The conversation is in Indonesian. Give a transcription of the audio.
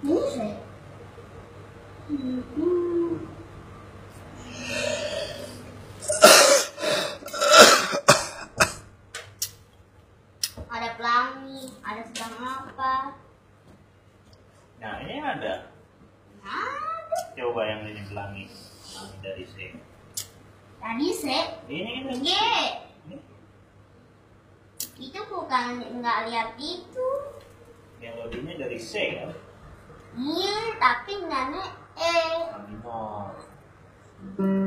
Ini sih. Ada pelangi, ada sedang apa? Nah ini ada. Ada. Coba yang ini pelangi. Pelangi dari C. Tadi sih. Ini G. Ini. Itu bukan nggak lihat itu. Yang lebihnya dari C kan? Iya, tapi nggak E. A minor.